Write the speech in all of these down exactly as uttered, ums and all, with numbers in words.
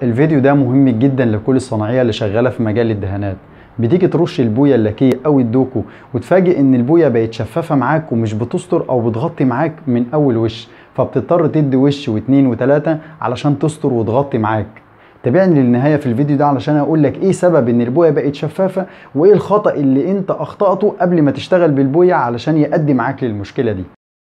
الفيديو ده مهم جدا لكل الصناعيه اللي شغاله في مجال الدهانات. بتيجي ترش البويه اللاكيه او الدوكو وتفاجئ ان البويه بقت شفافه معاك ومش بتستر او بتغطي معاك من اول وش، فبتضطر تدي وش واتنين وتلاته علشان تستر وتغطي معاك. تابعني للنهايه في الفيديو ده علشان اقول لك ايه سبب ان البويه بقت شفافه وايه الخطأ اللي انت اخطأته قبل ما تشتغل بالبويه علشان يؤدي معاك للمشكله دي.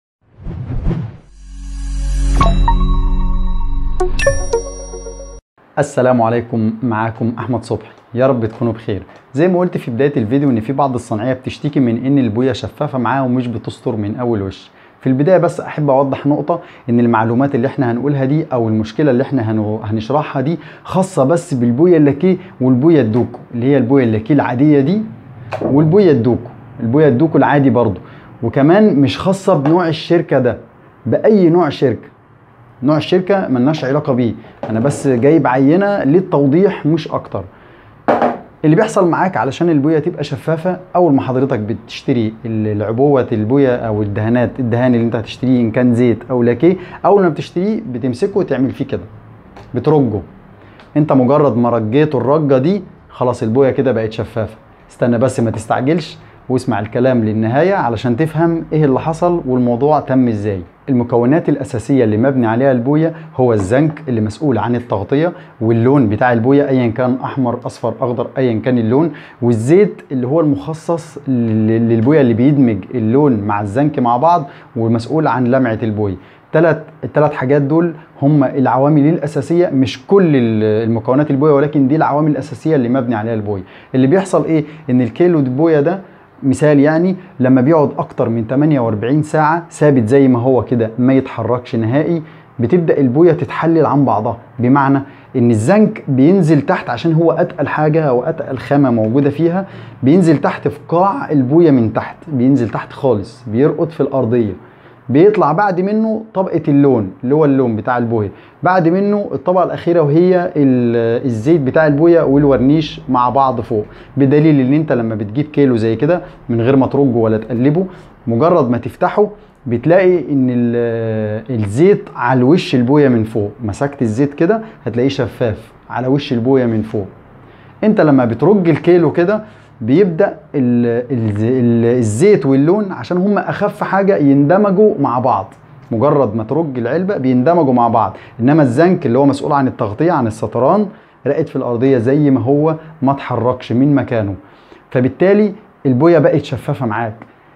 السلام عليكم، معاكم احمد صبحي، يا رب تكونوا بخير. زي ما قلت في بدايه الفيديو ان في بعض الصناعيه بتشتكي من ان البويه شفافه معاها ومش بتستر من اول وش. في البدايه بس احب اوضح نقطه، ان المعلومات اللي احنا هنقولها دي او المشكله اللي احنا هنشرحها دي خاصه بس بالبويه اللاكيه والبويه الدوكو، اللي هي البويه اللاكيه العاديه دي والبويه الدوكو، البويه الدوكو العادي برضو، وكمان مش خاصه بنوع الشركه ده، باي نوع شركه. نوع الشركه ملناش علاقه بيه، انا بس جايب عينه للتوضيح مش اكتر. اللي بيحصل معاك علشان البويه تبقى شفافه، اول ما حضرتك بتشتري العبوه البويه او الدهانات الدهان اللي انت هتشتريه ان كان زيت او لاكيه، اول ما بتشتريه بتمسكه وتعمل فيه كده، بترجه. انت مجرد ما رجيته الرجه دي خلاص البويه كده بقت شفافه. استنى بس ما تستعجلش واسمع الكلام للنهايه علشان تفهم ايه اللي حصل والموضوع تم ازاي. المكونات الاساسيه اللي مبني عليها البويه هو الزنك اللي مسؤول عن التغطيه، واللون بتاع البويه ايا كان احمر اصفر اخضر ايا كان اللون، والزيت اللي هو المخصص للبويه اللي بيدمج اللون مع الزنك مع بعض والمسؤول عن لمعه البويه. ثلاث الثلاث حاجات دول هم العوامل الاساسيه، مش كل المكونات البويه ولكن دي العوامل الاساسيه اللي مبني عليها البويه. اللي بيحصل ايه؟ ان الكيلو البويه ده مثال يعني لما بيقعد اكتر من تمنية واربعين ساعة ثابت زي ما هو كده ما يتحركش نهائي، بتبدأ البوية تتحلل عن بعضها. بمعنى ان الزنك بينزل تحت عشان هو اتقل حاجة او اتقل خامة موجودة فيها، بينزل تحت في قاع البوية من تحت، بينزل تحت خالص، بيرقد في الارضية. بيطلع بعد منه طبقة اللون اللي هو اللون بتاع البوية، بعد منه الطبقة الأخيرة وهي الزيت بتاع البوية والورنيش مع بعض فوق. بدليل ان انت لما بتجيب كيلو زي كده من غير ما ترجه ولا تقلبه، مجرد ما تفتحه بتلاقي ان الزيت على وش البوية من فوق. مسكت الزيت كده هتلاقيه شفاف على وش البوية من فوق. انت لما بترج الكيلو كده بيبدأ الزيت واللون عشان هم اخف حاجة يندمجوا مع بعض. مجرد ما ترج العلبة بيندمجوا مع بعض، انما الزنك اللي هو مسؤول عن التغطية عن السطران رقد في الارضية زي ما هو، ما اتحركش من مكانه، فبالتالي البوية بقت شفافة معاك.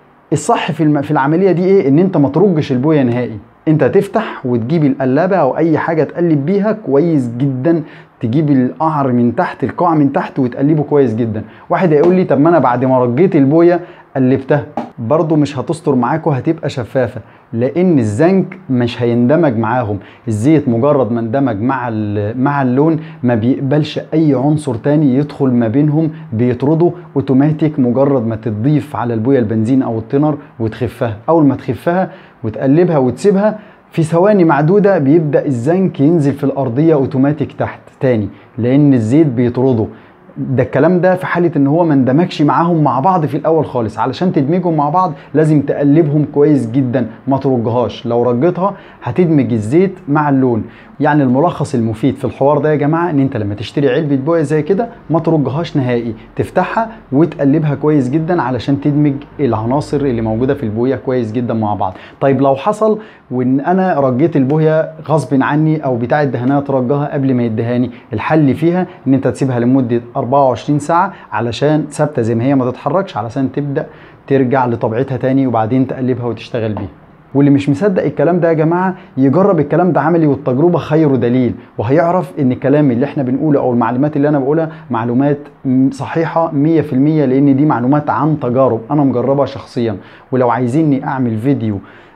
الصح في في العملية دي ايه؟ ان انت ما ترجش البوية نهائي، انت تفتح وتجيب القلابة او اي حاجة تقلب بيها كويس جدا، تجيب القعر من تحت القاع من تحت وتقلبه كويس جدا. واحد هيقول لي طب ما انا بعد ما رجيت البويه قلبتها برضو مش هتستر معاك وهتبقى شفافه، لان الزنك مش هيندمج معاهم. الزيت مجرد ما اندمج مع مع اللون ما بيقبلش اي عنصر تاني يدخل ما بينهم، بيطرده اوتوماتيك. مجرد ما تضيف على البويه البنزين او التنر وتخفها، اول ما تخفها وتقلبها وتسيبها في ثواني معدودة بيبدأ الزنك ينزل في الأرضية اوتوماتيك تحت تاني، لأن الزيت بيطرده. ده الكلام ده في حالة ان هو ما اندمجش معاهم مع بعض في الاول خالص. علشان تدمجهم مع بعض لازم تقلبهم كويس جدا، ما ترجهاش. لو رجتها هتدمج الزيت مع اللون. يعني الملخص المفيد في الحوار ده يا جماعة ان انت لما تشتري علبة بوية زي كده ما ترجهاش نهائي، تفتحها وتقلبها كويس جدا علشان تدمج العناصر اللي موجودة في البوية كويس جدا مع بعض. طيب لو حصل وان انا رجيت البوية غصب عني او بتاع الدهانات رجها قبل ما يدهاني، الحل فيها ان انت تسيبها لمدة اربعة وعشرين ساعة علشان ثابتة زي ما هي ما تتحركش، علشان تبدأ ترجع لطبيعتها تاني وبعدين تقلبها وتشتغل بيها. واللي مش مصدق الكلام ده يا جماعة يجرب الكلام ده عملي، والتجربة خير دليل، وهيعرف ان الكلام اللي احنا بنقوله او المعلومات اللي انا بقولها معلومات صحيحة مية في المية، لان دي معلومات عن تجارب انا مجربها شخصيا. ولو عايزيني اعمل فيديو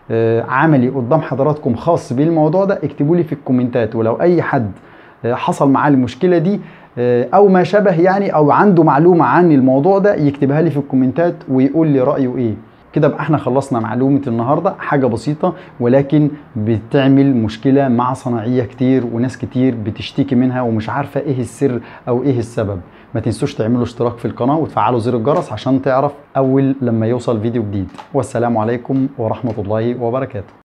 عملي قدام حضراتكم خاص بالموضوع ده اكتبوا لي في الكومنتات. ولو اي حد حصل معاه المشكلة دي او ما شبه يعني، او عنده معلومة عن الموضوع ده يكتبها لي في الكومنتات ويقول لي رأيه ايه. كده بقى احنا خلصنا معلومة النهاردة، حاجة بسيطة ولكن بتعمل مشكلة مع صناعية كتير وناس كتير بتشتكي منها ومش عارفة ايه السر او ايه السبب. ما تنسوش تعملوا اشتراك في القناة وتفعلوا زر الجرس عشان تعرف اول لما يوصل فيديو جديد. والسلام عليكم ورحمة الله وبركاته.